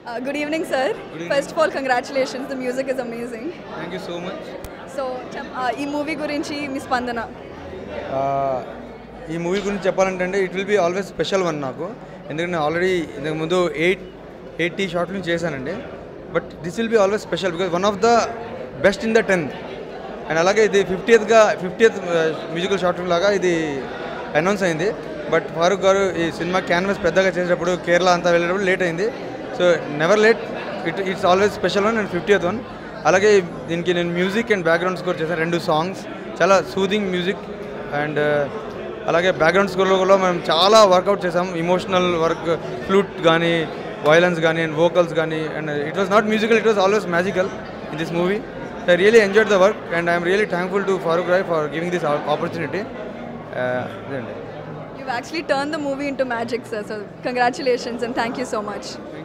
Good evening, sir. First of all, congratulations. The music is amazing. Thank you so much. So, ee movie gurinchi mi spandana. ఈ movie గురించి చెప్పాలంటే it will be always special one నాకు, ఎందుకంటే నేను already ఇంతకు ముందు 80 short films చేశానండి. But this will be always special because one of the best in the 10. And అలాగే ఇది 50th మ్యూజికల్ షార్ట్ ఫిల్మ్ లాగా ఇది అనౌన్స్ అయింది. బట్ ఫారూక్ గారు ఈ సినిమా క్యాన్వాస్ పెద్దగా చేసేటప్పుడు కేరళ అంతా వెళ్ళేటప్పుడు లేట్ అయింది. So never late, it's always special one and 50th one. అలాగే దీనికి నేను మ్యూజిక్ అండ్ బ్యాక్గ్రౌండ్ స్కోర్ చేశాను, 2 సాంగ్స్, చాలా సూదింగ్ మ్యూజిక్. అండ్ అలాగే బ్యాక్గ్రౌండ్ స్కోర్లో మనం చాలా వర్కౌట్ చేసాం, ఇమోషనల్ వర్క్, ఫ్లూట్ కానీ, వయలెన్స్ కానీ, అండ్ వోకల్స్ కానీ. And it was not musical, it was always magical in this movie. I really enjoyed the work and I am really thankful to Farooq Rai for giving this opportunity. You've actually turned the movie into magic, sir. So congratulations and thank you so much.